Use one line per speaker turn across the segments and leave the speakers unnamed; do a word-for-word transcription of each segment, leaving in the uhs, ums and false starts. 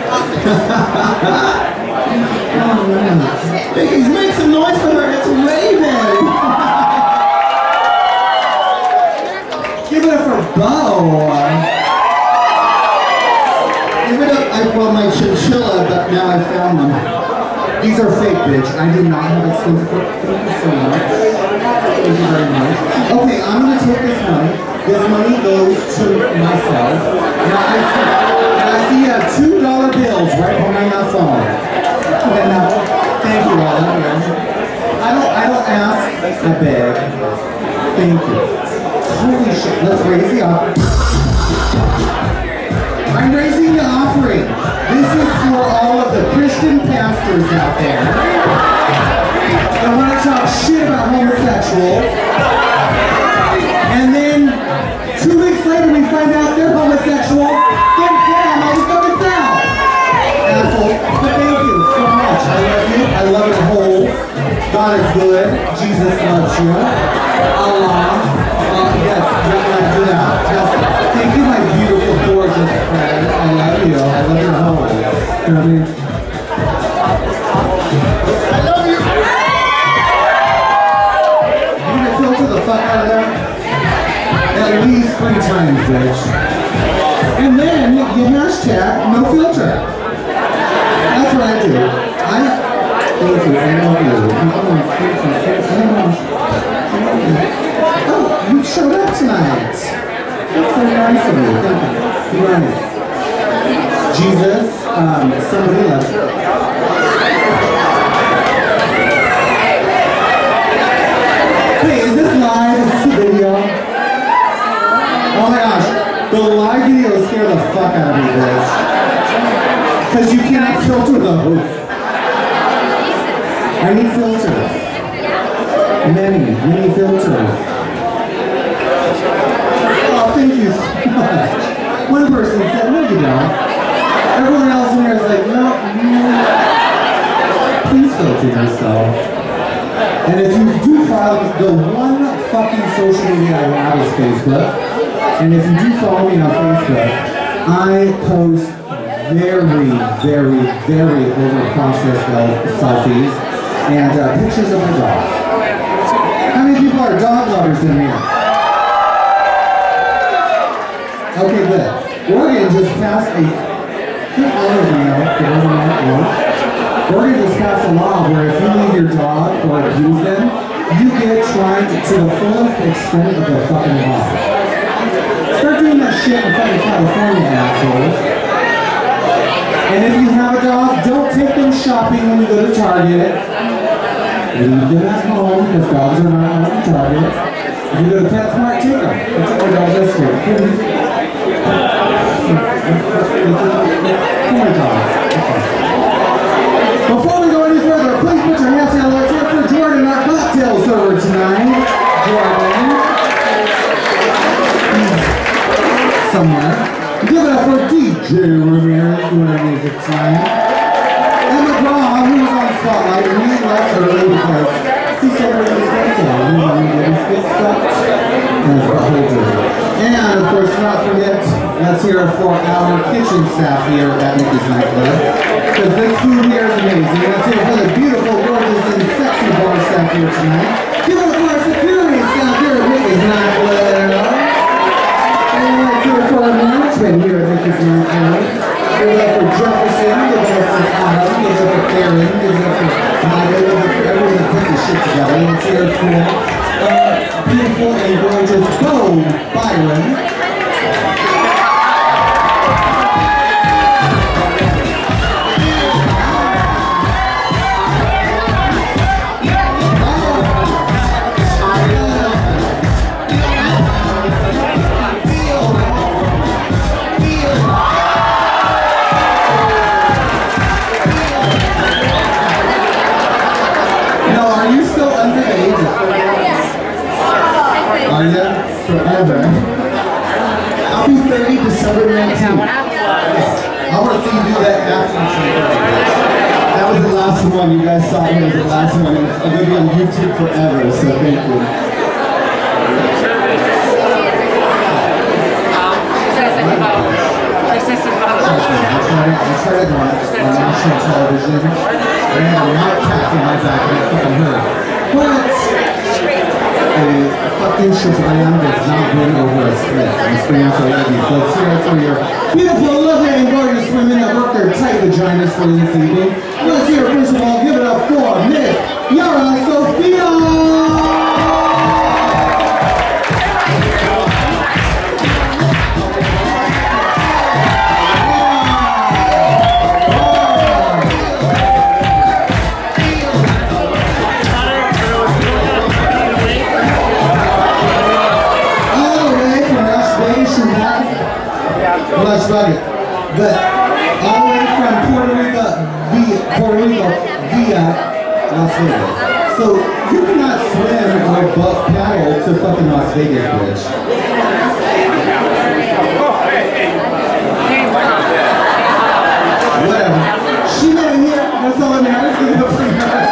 Oh man. Please make some noise for her. It's Raven. Give it up for Bo. Give it up. I well my chinchilla, but now I found them. These are fake, bitch. I do not have expensive. Thank you so much. Thank you very much. Okay, I'm gonna take this money. This money goes to myself. Now I see, and I see you have two dollar bills right behind my phone. Okay, now, thank you all. I don't, I don't ask. I beg. Thank you. Holy shit! Let's raise the offering. I'm raising the offering. This is for all of the Christian pastors out there that want to talk shit about homosexuals. And then two weeks later we find out they're homosexuals. Then damn, I was going down. Asshole. But thank you so much. I love you. I love it whole. God is good. Jesus loves you. Allah. Uh, yes, yes, do that. Yes. Thank you, my beautiful, gorgeous friend. I love you. I love your whole. You know what I mean? I love you. You gonna filter the fuck out of there? At least three times, bitch. And then you hashtag no filter. That's what I do. I thank you. I love you. Oh, you showed up tonight. That's so nice of you. Thank you. You're right. Jesus, um, somebody loves you. Hey, is this live? Is this a video? Oh my gosh, the live video scared the fuck out of me, bitch. Because you cannot filter those. I need filters. Many, many filters. Oh, thank you so much. One person said, no you don't. Everyone else in here is like, no, no. Please filter yourself. And if you do follow, the one fucking social media I have is Facebook. And if you do follow me on Facebook, I post very, very, very over-processed selfies and uh, pictures of my dogs. How many people are dog lovers in here? Okay, good. Oregon just passed a... Oregon just passed a law where if you leave your dog or abuse them, you get tried to the fullest extent of the fucking law. Start doing that shit in fucking California, assholes. And if you have a dog, don't take them shopping when you go to Target. Leave them at home, because dogs are not allowed to Target. If you go to PetSmart, take them. That's what dogs are for. Before we go any further, please put your hands together. Let's hear for Jordan, our cocktail server tonight. Jordan. Somewhere. Give it up for D J Ramirez doing our music tonight. And McGraw, who was on Spotlight, and he left early because he celebrated his birthday. You know, he did his good stuff. And that's what he'll do. And of course, not forget, let's hear it for our kitchen staff here at Micky's Nightclub. Because this food here is amazing. Let's hear it for the beautiful, gorgeous, and sexy bar staff here tonight. Give it up for our security staff here at Micky's Nightclub. And let's hear it for our management here at Micky's Nightclub. Give it up for Jefferson, give it up for Adam, give it up for Aaron, give it up for Michael, give it up for everyone that put this shit together. Let's hear it for uh, beautiful and gorgeous Bo Byron. Forever. I'll be thirty December nineteenth. I want to see you do that after you. That was the last one. You guys saw me as the last one. It's going to be on YouTube forever, so thank you. tried it, I tried it once on national television, and I had a mic pack in my back and I fucking heard. But a fucking shablam does not win over a split. I'm screaming for ladies. Let's hear it for your beautiful, lovely, and gorgeous women that work their tight vaginas for this evening. Let's hear it, first of all, give it up for Miss Yara Sophia! Let's run it. But all the way from Puerto Rico via Puerto Rico via Las Vegas. So you cannot swim or butt paddle to fucking Las Vegas, bitch. Whatever. She made it here. That's all that matters. Give it up for her.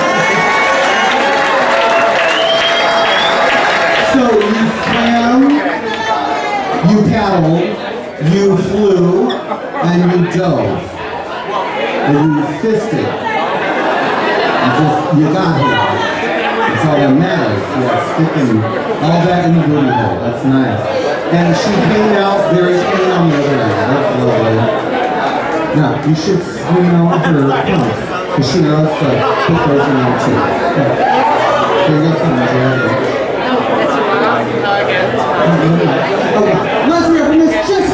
So you swam, you paddled, you flew, and you dove, and you fisted. You just, you got here. That's all that matters. Yeah, sticking all that in the booty hole. That's nice. And she came out very clean on the other end. That's lovely. Now, you should smell her pumps, because she knows to put those in there too. Okay. There you go, something. Okay, let's hear from Miss Jessica.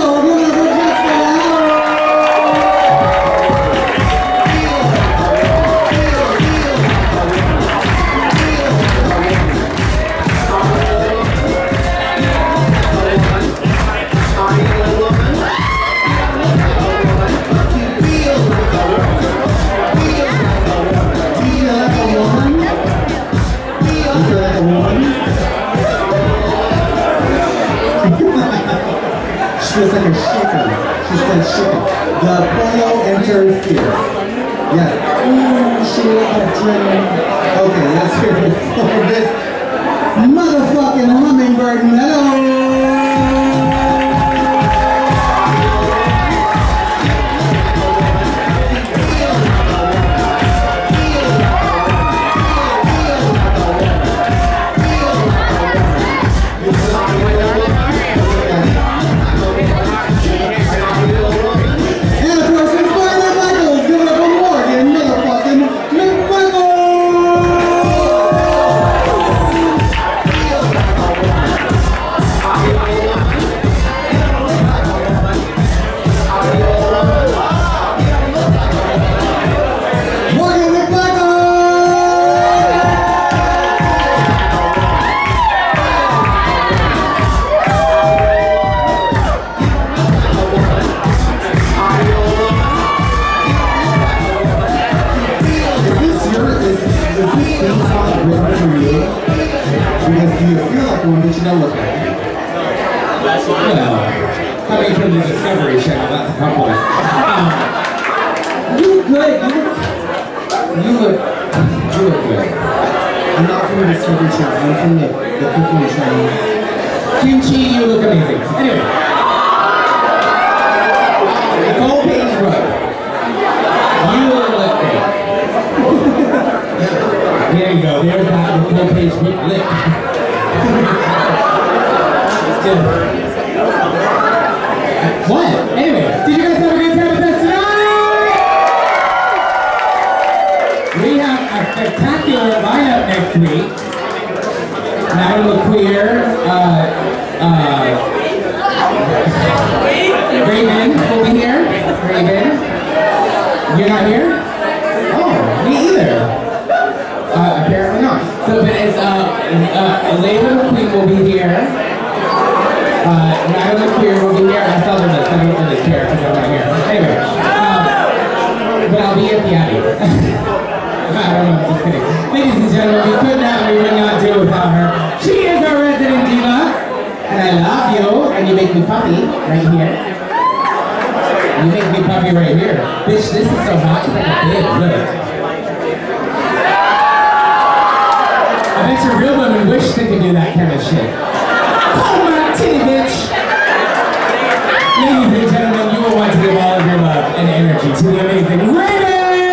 She was like a shaker. She said shaker. The pollo entered here. Yes. Ooh, she looked like dream. Okay, let's hear it for this motherfucking hummingbird mellow. Coming from the Discovery Channel, that's a compliment. Um, you look good. You look, you look, you look good. I'm not from the Discovery Channel. I'm from the, the Cooking Channel. Kimchi, you look amazing. Anyway. Nicole Page Road. You look great. There you go. There's that Nicole Page lip. Good. What? Anyway, did you guys have a good time with us tonight? We have a spectacular lineup next week. Natalie Queer, uh, uh, Raven will be here. Raven, you're not here? Oh, me either. Uh, apparently not. So, but it's, uh, uh, Layla Queen will be here. Uh, Natalie Queer will be here. I saw them this, I don't really care because I'm not here. Anyway, um, but I'll be at the Abbey. I don't know, just kidding. Ladies and gentlemen, we couldn't have, we would not do without her. She is our resident diva, and I love you, and you make me puffy right here. You make me puffy right here. Bitch, this is so hot, it's like a big look. I bet your real women wish they could do that kind of shit. Oh my titty bitch! Ladies and gentlemen, you will want to give all of your
to the amazing Raven!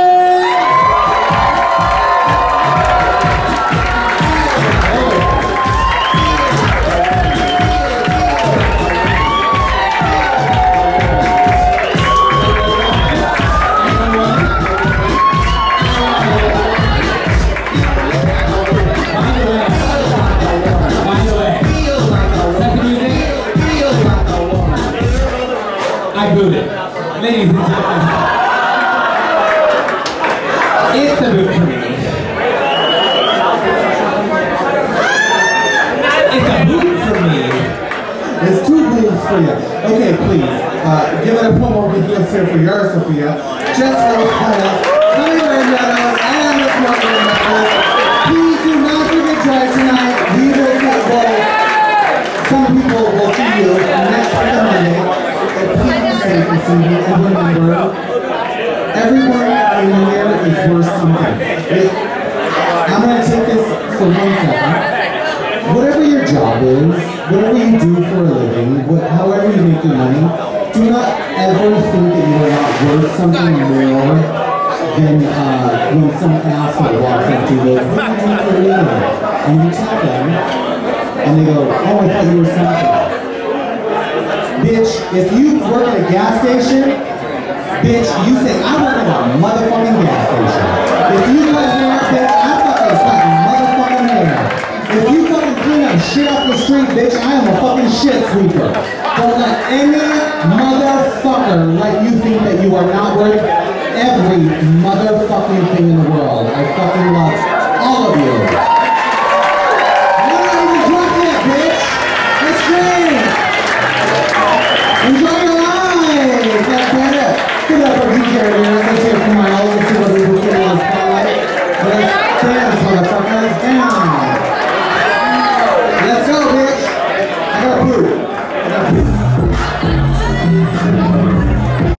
I booed it. Ladies and gentlemen, it's a boot for me. It's a boot for me.
There's two boots for you. Okay, please, uh, give it a pump over here for your Sophia. Just for the panel. Tell me where you're at. I am this morning in my place. Please do not forget drive tonight. We will get both. Some people will see you next Monday. And remember, everyone in here is worth something. It, I'm going to take this for one second. Whatever your job is, whatever you do for a living, what, however you make your money, do not ever think that you are not worth something more than uh, when some asshole walks up to you and goes, what do you do for a living? And you tell them, and they go, oh, I thought you were something. Bitch, if you work at a gas station, bitch, you say, I work at a motherfucking gas station. If you cut hair, bitch, I fucking fucking motherfucking hair. If you fucking clean up shit off the street, bitch, I am a fucking shit sweeper. Don't let any motherfucker let you think that you are not worth every motherfucking thing in the world. I fucking love